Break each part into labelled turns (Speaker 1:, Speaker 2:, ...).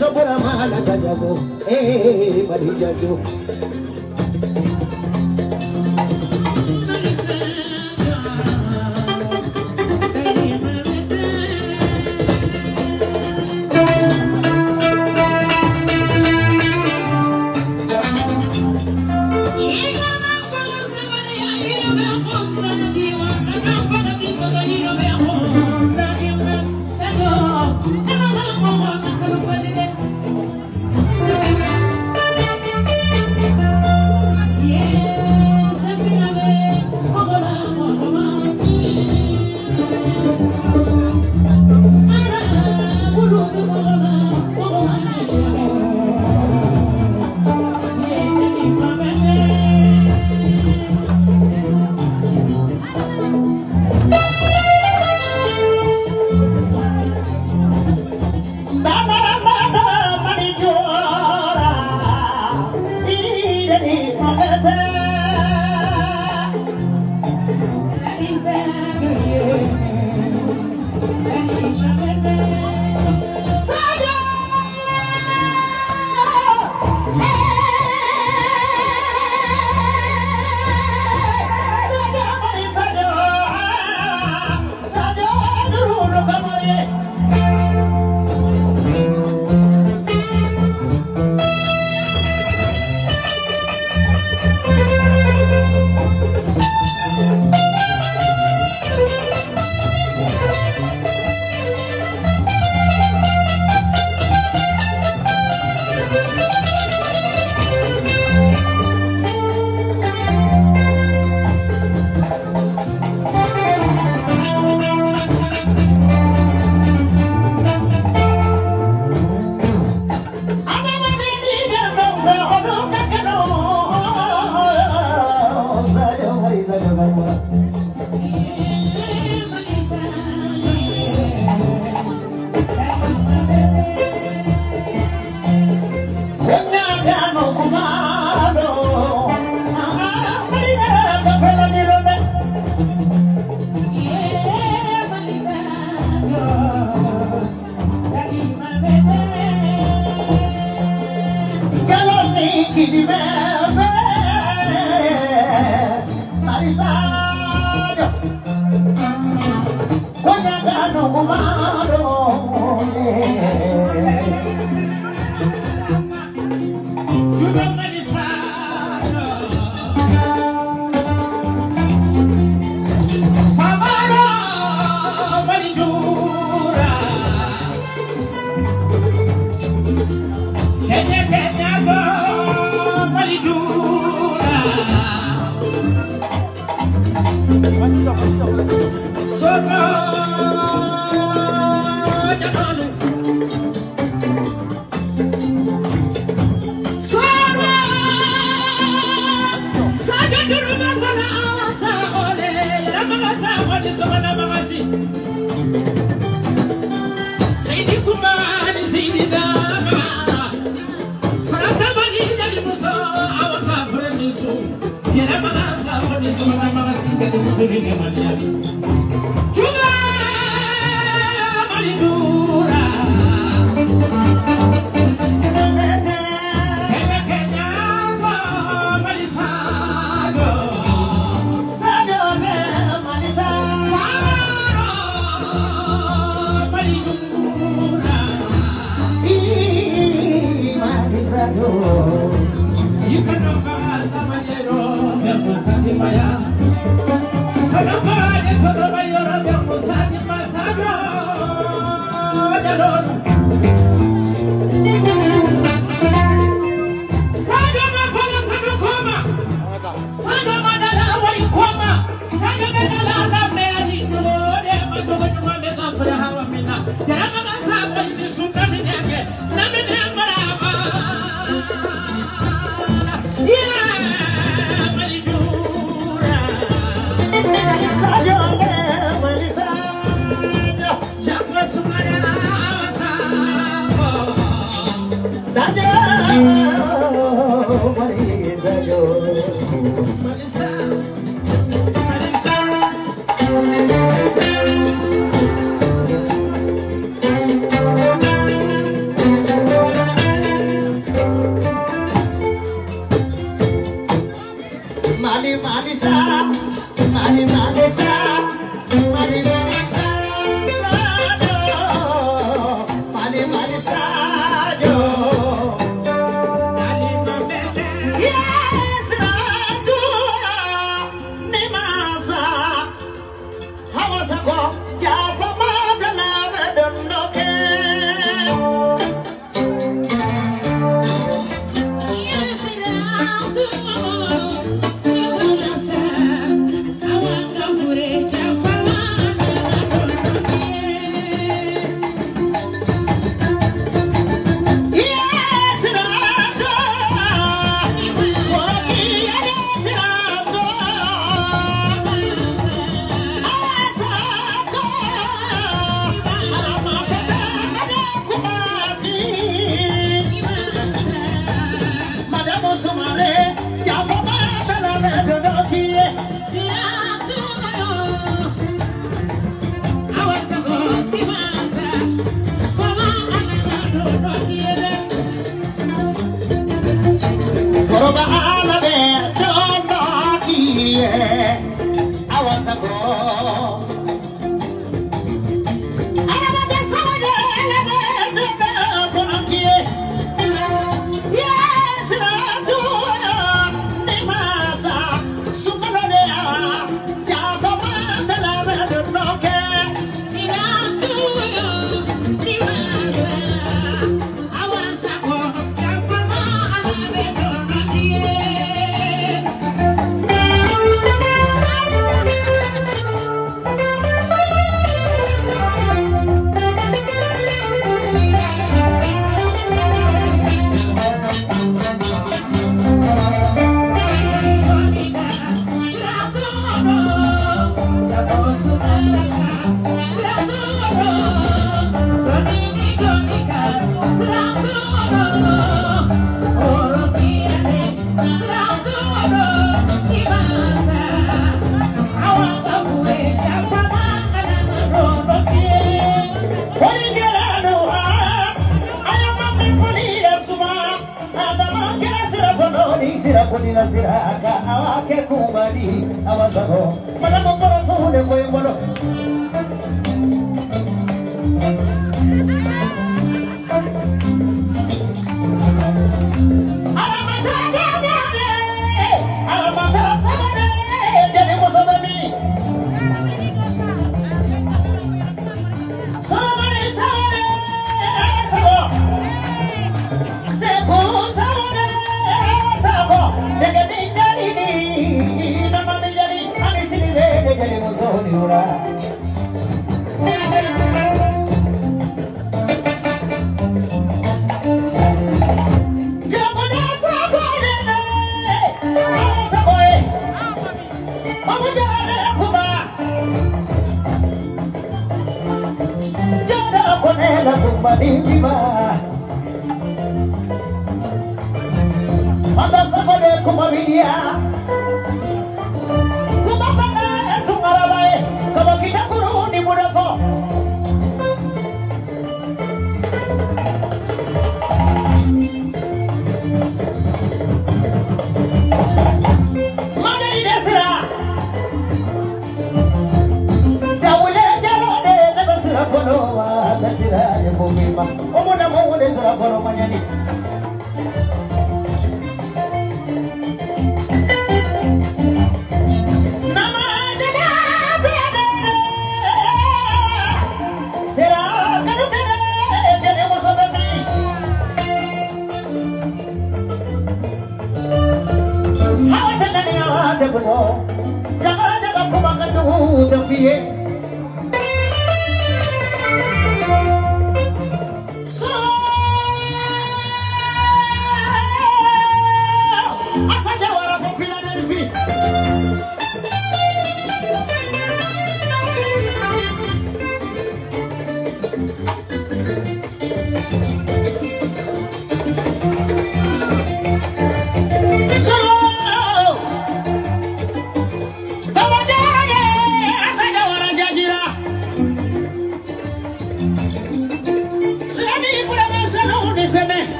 Speaker 1: sobora mala kajago balijajo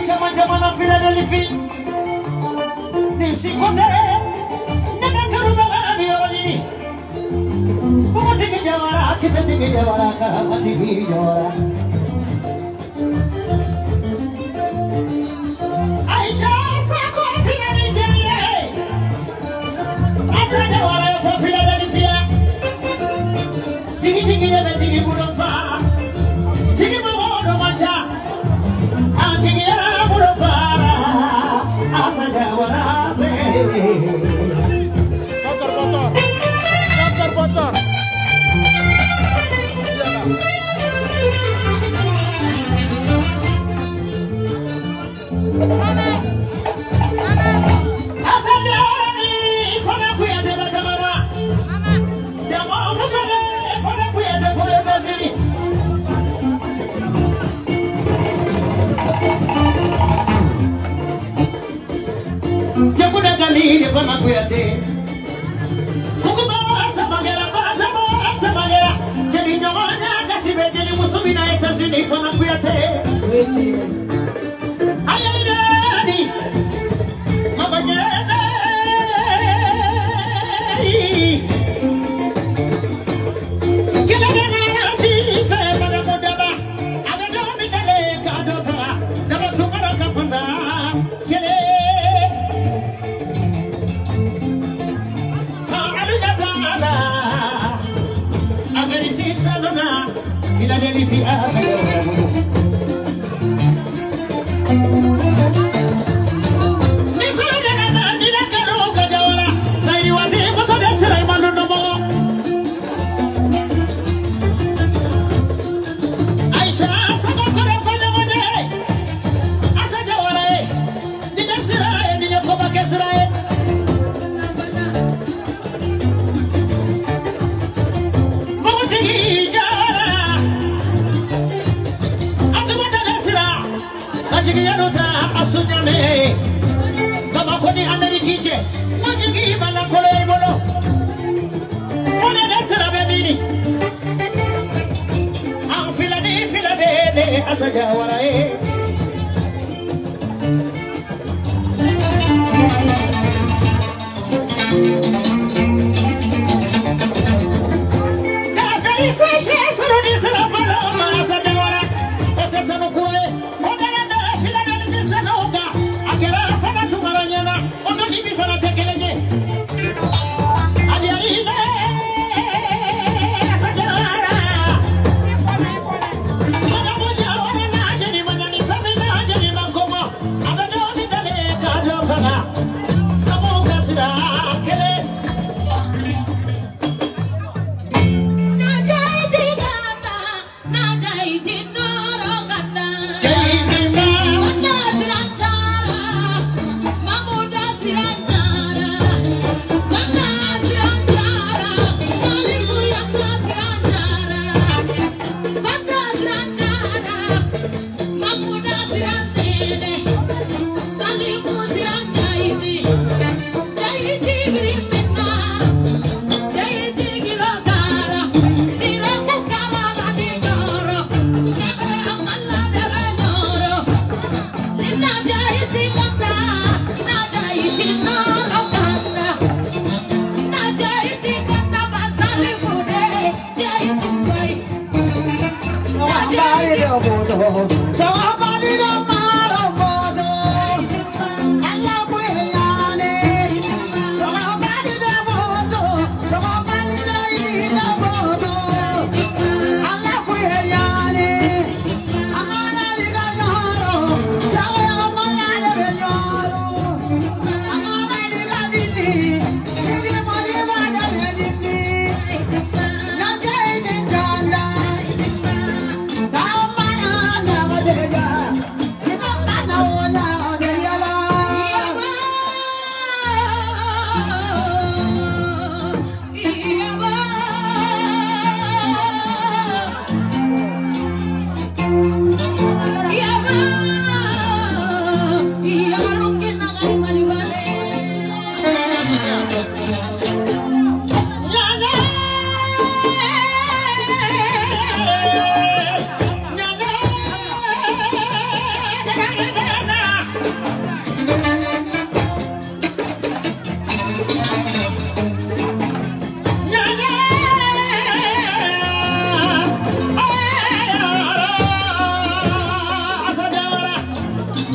Speaker 1: chama na Philadelphia. Nisi kote, nega karuna ni orani. Bumati ki jawara, kisati ki jawara, karamati ki jawara. Aisha sako Philadelphia. Asa jawara for Philadelphia. Tigi nebe tigi buronfa. Tigi mawo no mancha. Tigi ya buronfa. Asa jawara.
Speaker 2: Sacar botón.
Speaker 1: Fana kuyate kukuba sabagera batamo sabagera jeni nyamanya kasibe jeni musubina etazini fana kuyate wechi ayani mabanyene kila dana bife bana modaba abado mitale kadofa daba tumara kafanda kele Philadelphia Asunyame kama koni Amerikiche majigi bana kole bono fone desera bebini am Philadelphia asaja warae ka felicite sero desera paloma asaja wara otesano kure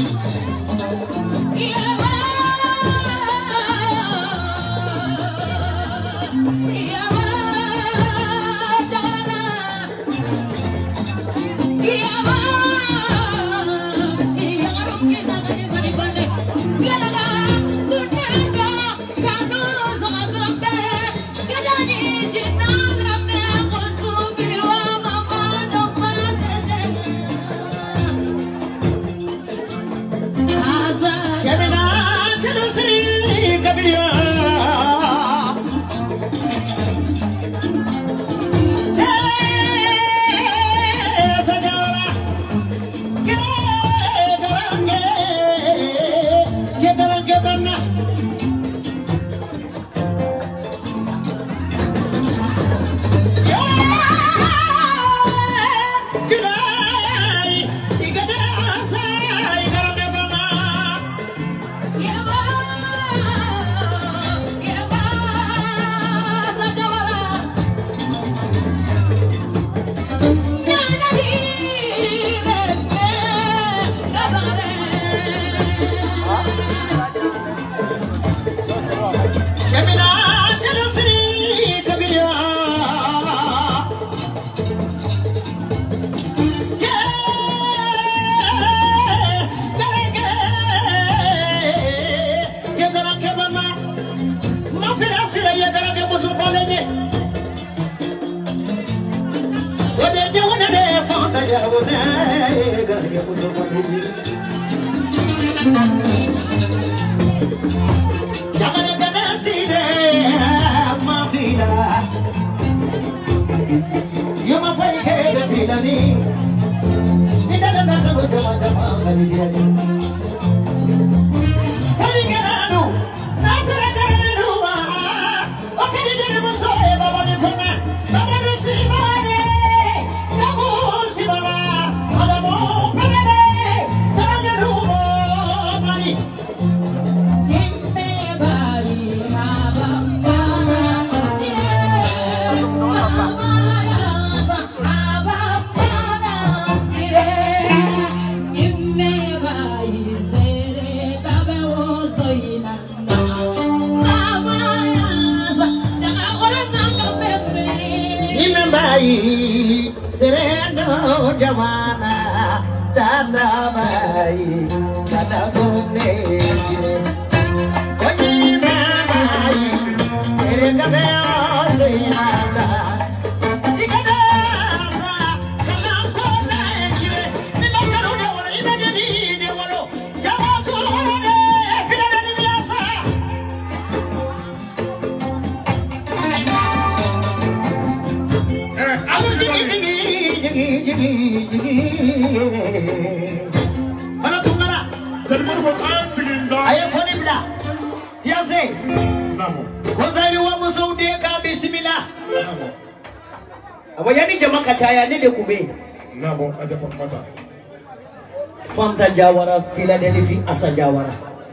Speaker 1: Fanta Jawara Philadelphia asa Jawara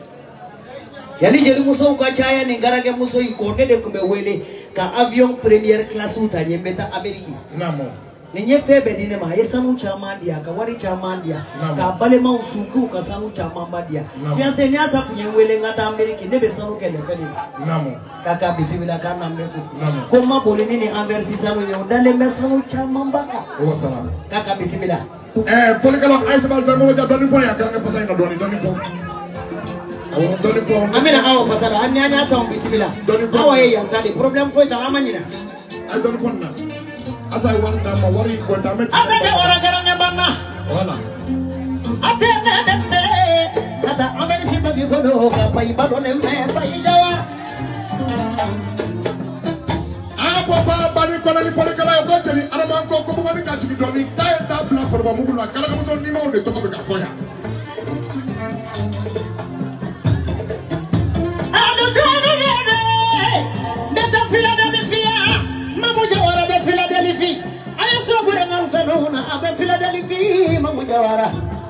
Speaker 1: yani jeli muso ko chaya ni garage muso ikone de kumbe wele ka avion première classe uta nyembeta Ameriki namo ninye febe dine ma yesanu chamandia ka wari chamandia ka bale ma usuku ka sanu chamandia biase nyasa kunye wele ngata Ameriki nebe sanu kele feli namo kaka bisibila kana mbeku koma bolini ni anversi sanu yo dale mesanu chamambaka wasala kaka bisibila
Speaker 2: Polikalo Aisabal Darmo Doni Foya Garanga Pasai Doni Fo. Doni Fo.
Speaker 1: Amina hawa fasada anyanya song bisibila. Hawa ye yantali problem foi talamanyina.
Speaker 2: I don't want na. Asa wanda ma wari ko tamet.
Speaker 1: Asa Jawara garanga banna.
Speaker 2: Wala.
Speaker 1: Atene dembe. Kata ameni sibagi kono ka pai badone me pai Jawara.
Speaker 2: Papa bani kono ni Polikalo yo goteli araman ko ko bani ka tigi doni tay tabla forba mugula kala ko so ni mo de to ko ka foya.
Speaker 1: Philadelphia, Mamu Jawara be Philadelphia. I saw good and Salona, Abe Philadelphia, Mamu Jawara.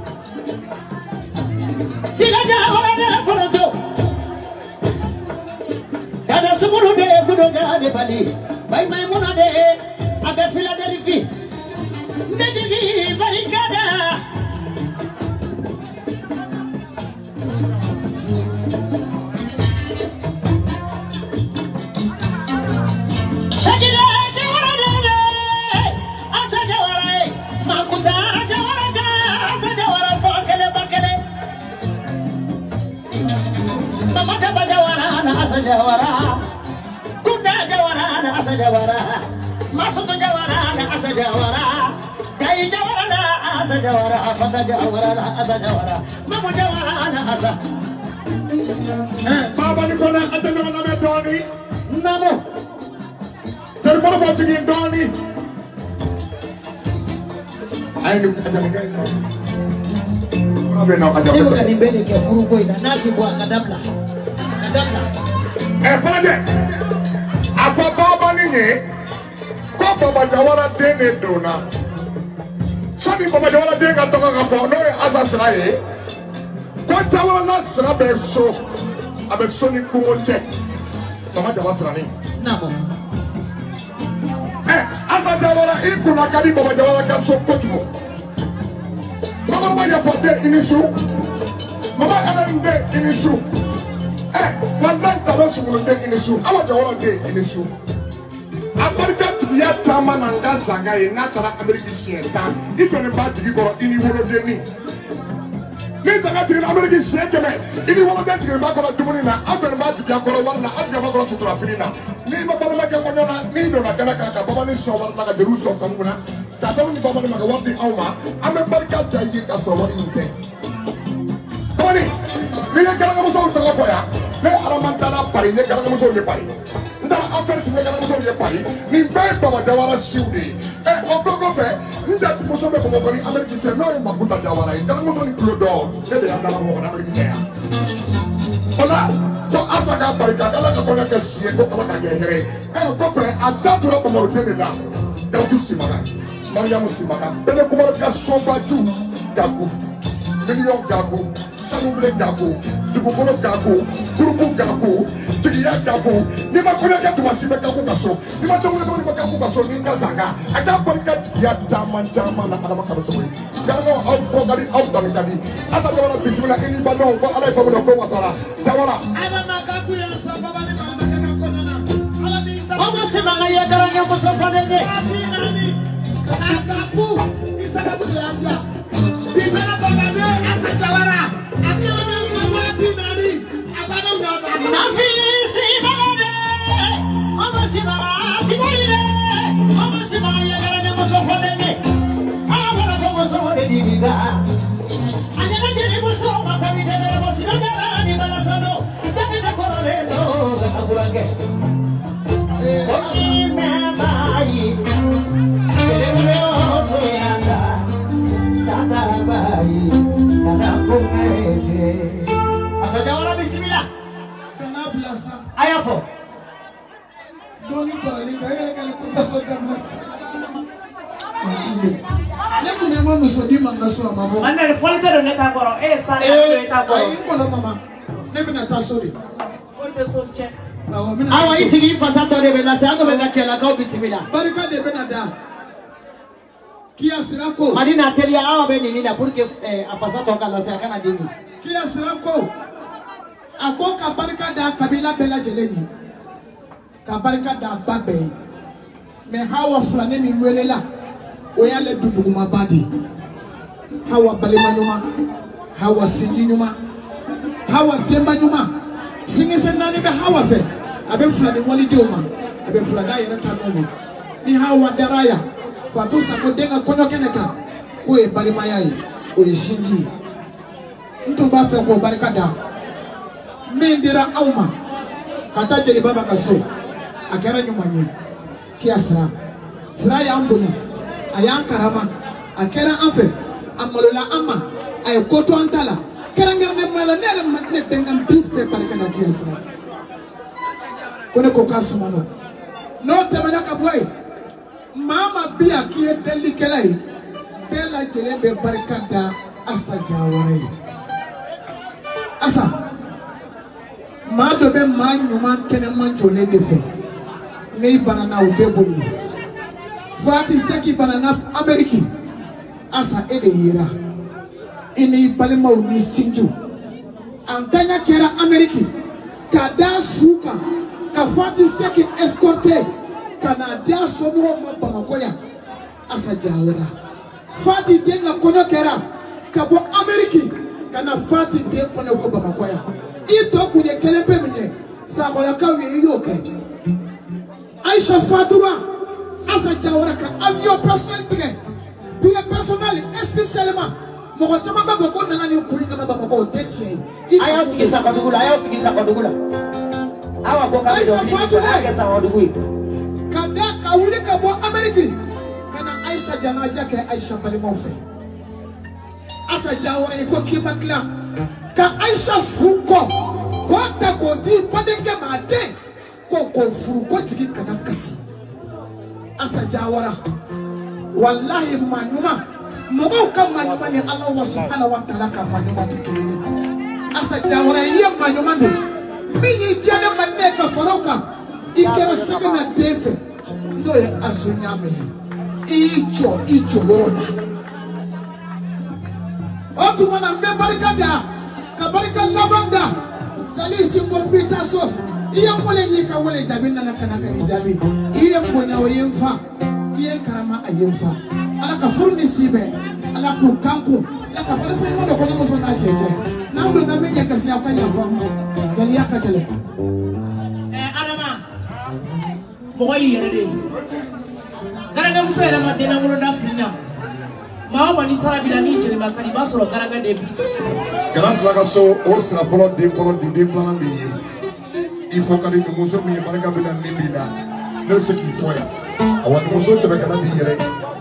Speaker 1: Diga Jawara de Forodo. Dada Sumuru de Kudoga de Bali. By my Mona de Abe Philadelphia. Nedigi Barricada. asa jawara kunda jawara na asa jawara masutu jawara na asa jawara kai jawara na asa jawara fata jawara na asa jawara mamu jawara na asa
Speaker 2: baba ni kona atana na me doni
Speaker 1: namo
Speaker 2: termoro bo tigi doni ay ni atana guys Abe na ajabu
Speaker 1: sa ni bele ke furu ko ina nati bo kadabla
Speaker 2: fanaje afa baba ni ne ko baba jawara dene dona sani baba jawara denga toka ka fo no asasra ye ko jawara na sra be so abe so ni kumonche baba jawara sra ni
Speaker 1: namo
Speaker 2: asa jawara ikuna kadi baba jawara ka so kotugo mama maya for de inisu mama anan de inisu wallahi taro sumulu de inisu awa jawara de inisu America tiya tama nanga zanga e na tara America sienta ipene ba tigi goro ini wolo de ni zanga tigi America sienta me ini wolo de tigi ba goro dumuni na apene ba tigi goro warna atiga ba goro sutura filina ni ba bala ke ko nyona ni do na kana ka baba ni so warna ka jeru so samuna ta samu ni baba ni ma wardi awma ame barka ta yi ka so wari inte boni ni ya gara mo so to ko ya ne aramantana pari ne gara mo so ye pari ndara affaire si ne gara mo so ye pari ni be baba jawara siudi okoko fe ndati mo so be ko ko ni America te no ma futa jawara gara mo so ni clodo ne de andara mo na America ya ola to asaga barika kala ka konya ka sie ko kala ka gehere ko fe adatu ro ko mo de na da kusimaka Mariamu simaka bele ko mo ka somba ju daku million gaku sanumble gaku dugukolo gaku grupu gaku tigiya gaku ni ma konya ka tuwasibe gaku kaso ni ma tongo ni ma gaku kaso ni ngazanga ata barika tigiya jaman na adama kaso garano au fogari au danikadi asa jawara bismillah ini balon ko ala famu ko wasara jawara adama gaku ya sababa ni mama ya konana ala ni sababa
Speaker 1: omo simanga ya garanya musafa dende
Speaker 2: gaku isaka kujaja bisana bagade asa jawara akira ni sababa dinani abana unata
Speaker 1: nafi simanga omo simanga tinarire omo simanga ya garanya musafa dende ala ko musafa dende anyana dele musafa makabide dele musafa ni balasano dende ko relo aburange omi mai asa jawara bismillah
Speaker 3: kana blasa
Speaker 1: ayafo
Speaker 3: doni farali kaya kan professor Gamlas ne kuma mo musodi mangaso amabo
Speaker 4: manne folite do ne ka goro sare do ta goro
Speaker 3: ay ko na mama ne bina ta sori
Speaker 4: folite so che
Speaker 1: awa isigi fasato de bela sa ko be gachela ka bismillah
Speaker 3: barika de benada kia sirako
Speaker 1: madina telia awa be nini na pour que afasato kala sa kana dini
Speaker 3: kia sirako ako ka barika da kabila bela jeleni ka barika da babe me hawa fulani mi welela oyale dubuguma badi hawa balimanuma hawa sijinuma hawa dembanyuma singise nani be hawa fe abe fulani wali deuma abe fulani ayere tanoma ni hawa daraya fatu sako denga kono keneka oye balimayai oye shinji nto ba fe ko barika da mindira auma kata jeli baba kaso akera nyumanye kiasra sira ya mboni ayan karama akera anfe amolola amma ay koto antala kerangere ne mala nere matne bengam beef pe barika da kiasra kone ko kasumano no temana kabwai mama bia kiye delikelai bela jele be barika da asa jaware asa mado be manyuma kene manjole nefe nei banana ubeboli fati seki banana ameriki asa ede yira ini balima uni sinju antanya kera ameriki kada suka ka fati seki escorte kana dia somo mabamakoya asa jawara fati denga kono kera kabo ameriki kana fati de kono ko bamakoya ito kunye kelepe mine Samoyaka Yoke. Aisha Fatura, Asa Jawaraka, avion personnel train. Puis personnel, spécialement. Mokotama Baboko Nanani Kuinga Baboko, Teche.
Speaker 1: Ayosiki Sakadugula, Ayosiki Sakadugula.
Speaker 3: Aisha Fatura, Kadaka Wulika American. Kana Aisha Janajake, Aisha Balimofe. Asa Jawara Eko Kimakla. Ka Aisha Fuko. Kota Koti, Padenge Mate. Koko Fuko Tiki Kanakasi. Asa Jawara. Wallahi Manuma. Mogo Kamanuma ni Allah subhanahu wa ta'ala Kamanuma Tikini. Asa Jawara Yem Manumande. Mini Diana Maneka Foroka. Ikera Shagana Defe. Noye Asunyame. Icho Lorona. Otumana Mbebarikada. Kabarika Labanda. Salisi Mbopita so. Iya mwole nika wole jabi na nakanaka ni jabi. Iya mbonya wa yemfa. Iya karama ayemfa. Ala kafurni sibe. Ala kukanku. Ala kabale fa imodo kwenye muso na cheche. Na ndo na menye kasi ya kwenye famu. Jali yaka jale.
Speaker 4: Alama. Mwoyi yerede. Garaga muso ya rama dena mwono da finna. Mawa ni sara bila nije ni makani baso lo garaga debi.
Speaker 2: Grâce la so osna folo de flana bi il faut que nous muso mi baraka bila nibila ne ce qu'il faut ya awan muso se be kana bi yere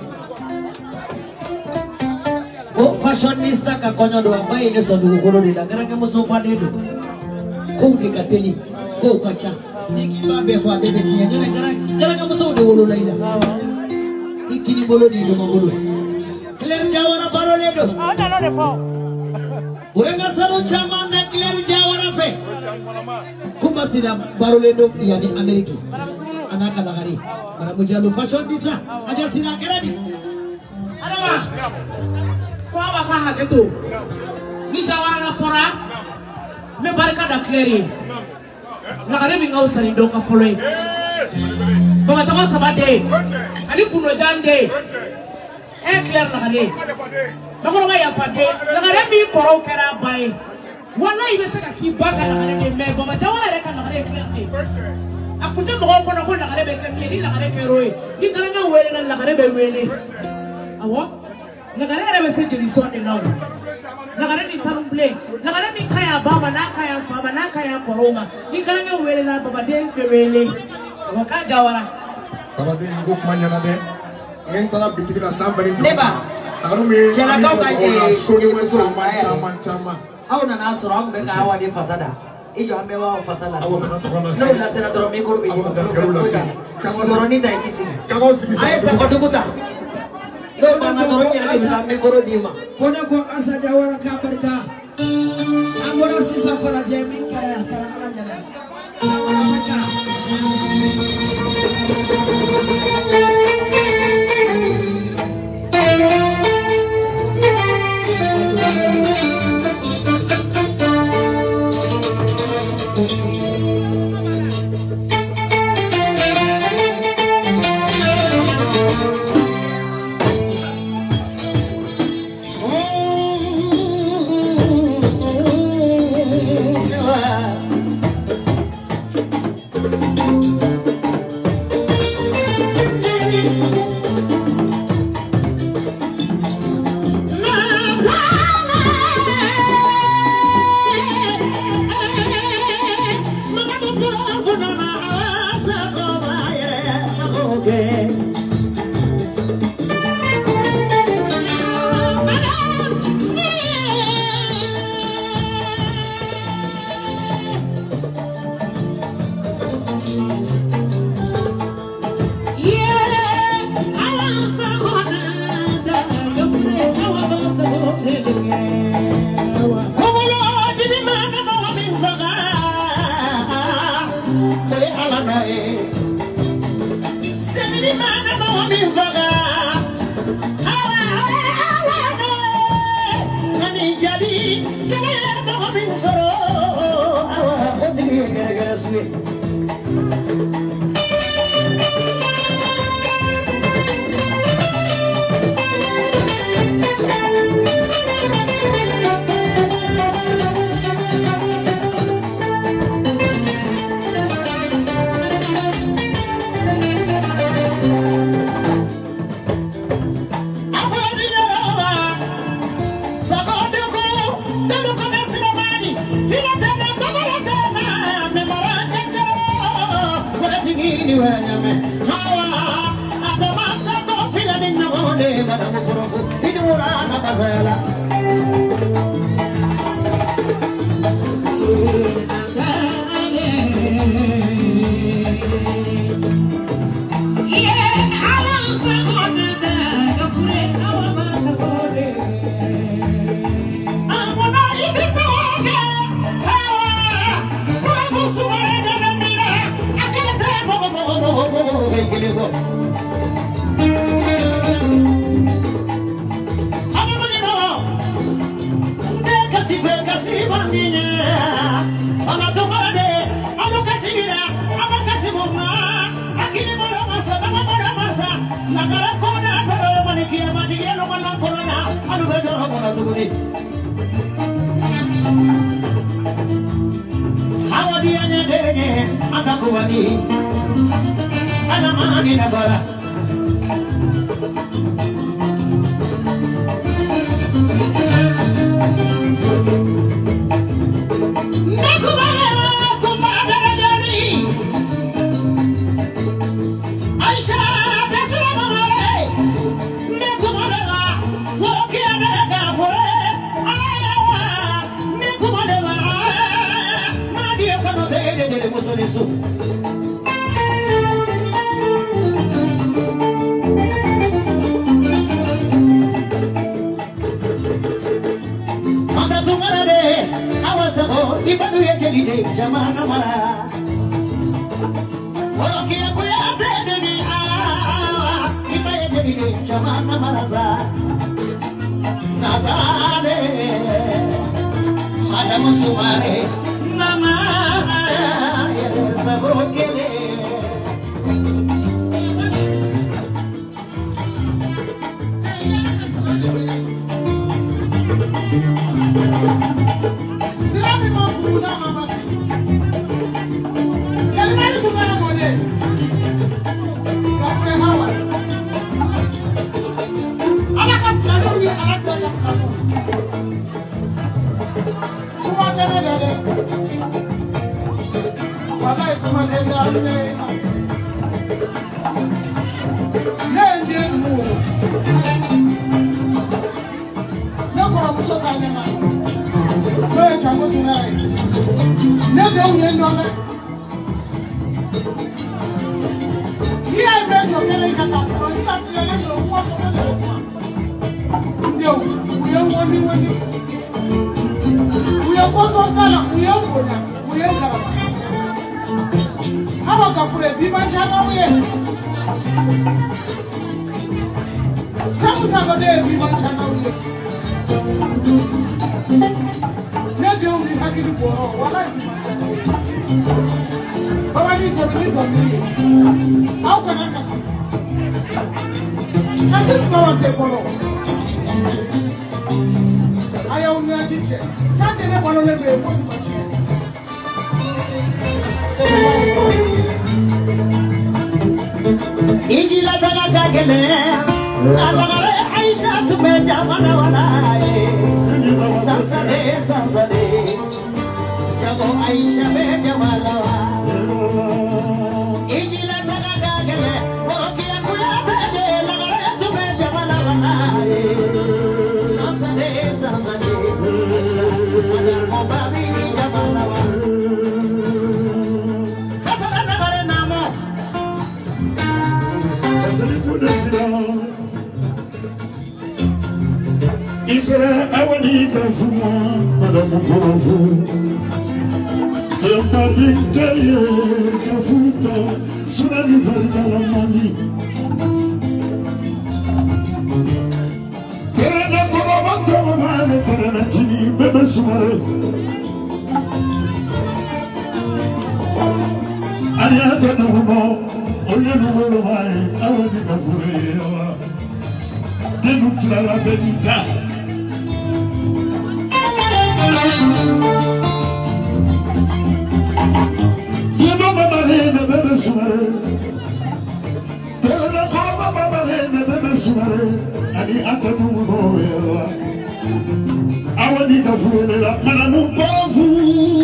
Speaker 1: ko fashionista ka konyo do ambaye ne so du ko de la garaga muso fa de do ko de kateli ko kacha ne ki ba be fa de be ti ne garaga muso de wolo la ila ikini bolo di do mabolo Claire Jawara parole do
Speaker 4: Ata no de fo
Speaker 1: Urenga saro chama na Claire Jawara fe Kumba sina barole do yani Ameriki Anaka lagari Para mujalo fashion disa Aja sina kerani
Speaker 4: Alama Kwa waka haketu Ni Jawara na fora Me barika da Claire Lagare binga usani do ka follow Baba toka sabade Ali kuno jande Claire lagare Bakoro ga yafade lagare bi poro kera bae wallahi be saka ki baka lagare ke me baba Jawara re kan lagare Claire ni akunde mo ko na ko lagare be ke ni lagare ke roe ni galanga wele na lagare be wele awo lagare be se jeli so ni nawo lagare ni sarumble lagare ni kaya baba na kaya fama na kaya koroma ni galanga wele na baba de be wele waka Jawara
Speaker 2: baba de ngok manyana de ngentala bitikila sambali
Speaker 1: Neba
Speaker 2: Arume
Speaker 1: Jela kau kaje
Speaker 2: soni weso chama
Speaker 1: au na nasoro au beka hawa di fasada ijo amewa fasala
Speaker 2: awo fana to kono
Speaker 1: no la sena doro mikoro bi kama ni ta kisi
Speaker 2: kama sikisa
Speaker 1: ai sa kotukuta no bana doro nyere bi mikoro dima
Speaker 3: Kona ko Asa Jawara ka barka. Amora sisa fara jemi kara ala nyana.
Speaker 5: I want to go for it.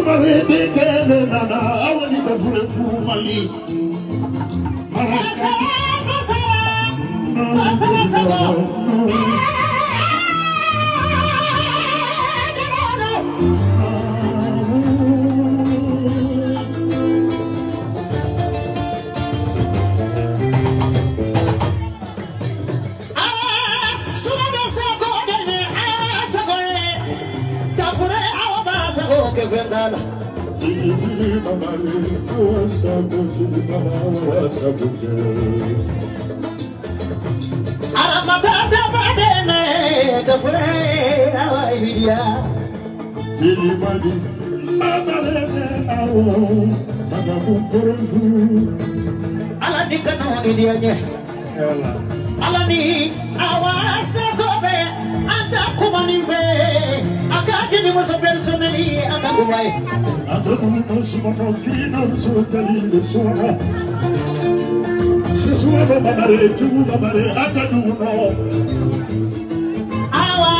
Speaker 1: Alani awasa kobe anta kumani fe akati ni moso personally anta kumai anta kumasi mono kino so dalile so sesua babare tu babare ata duno awa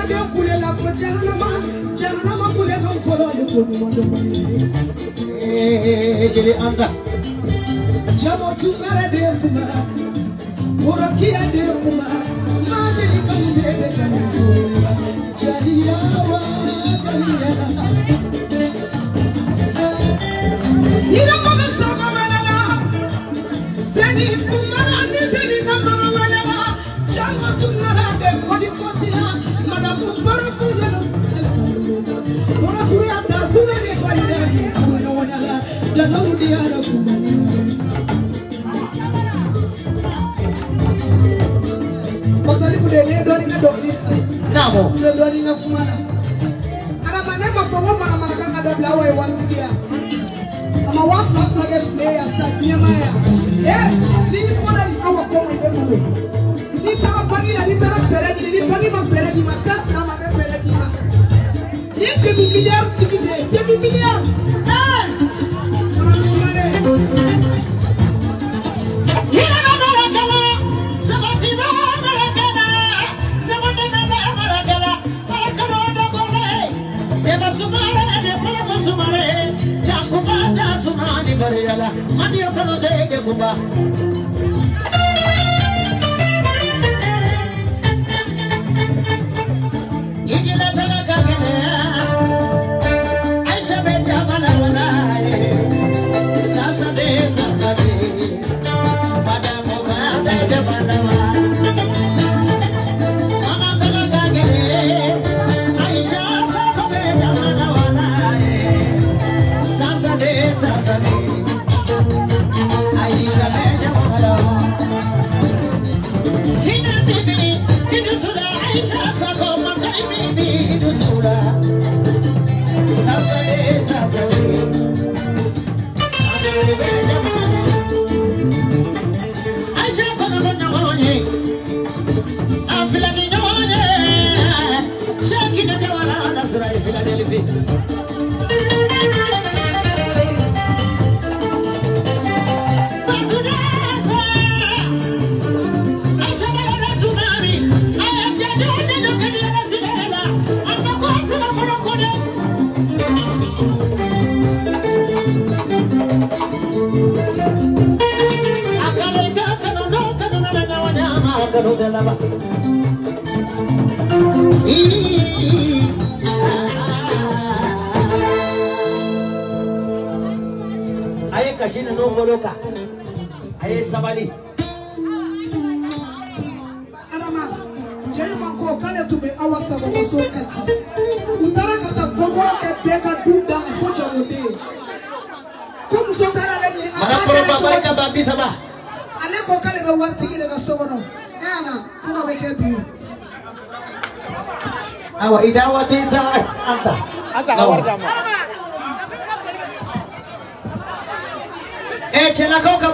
Speaker 3: de kule la ko jahanama kule kan folo de ko mo do mali
Speaker 1: jeli anda
Speaker 3: jamo tu mara de kuma urakia de kuma ma jeli kan de jamo sura jaliya wa jaliya ira mo sa ko mala seni kuma ni seni na mama wala jamo tu mara de ko di kotila madame barafu de barafu ya da sura ni farida ni funa wala jalo di ala kuma Masalifu de le doni na doni
Speaker 1: namo
Speaker 3: le doni na kumana ana manema fongo mara mara kanga da blawa e wantia ama wafla flaga flea sa kiemaya ni kona ni awa komo ide mulo ni tara bani na ni tara peredi ni bani ma peredi ma sas na ma peredi ma ni demi milliard tikide demi milliard ana sumane
Speaker 1: hina marakala sabati marakala namana marakala marakala da gole de basumare de pala basumare yakuba da sumani bariyala madiyo kano de kuba ijila tala kagene aisha beja mala wala sasa de madamo beja mala mama tala kagene aisha sasa beja mala wala sasa de aisha beja mala hina bibi hidusula aisha sako makaribi hidusula sasa de aisha kono na wonye afila ni wonye shakina de wala nasra ifila delfi aye kashina no goloka aye sabali
Speaker 3: Arama, jeli manko kale tume awasa kwa so kati. Utara kata gogo ke beka duda afoja mode. Comme so tara le ni
Speaker 1: akara babarika babi saba
Speaker 3: ale ko kale be wartigi de sogono. Ana kuna beke biu.
Speaker 1: awa idawati sa anta
Speaker 5: warda ma
Speaker 1: chena koka